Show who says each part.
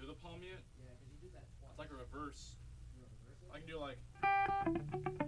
Speaker 1: the palm yet.
Speaker 2: Yeah, because you did that twice.
Speaker 1: It's like a reverse.
Speaker 2: You wanna reverse it?
Speaker 1: I can do like.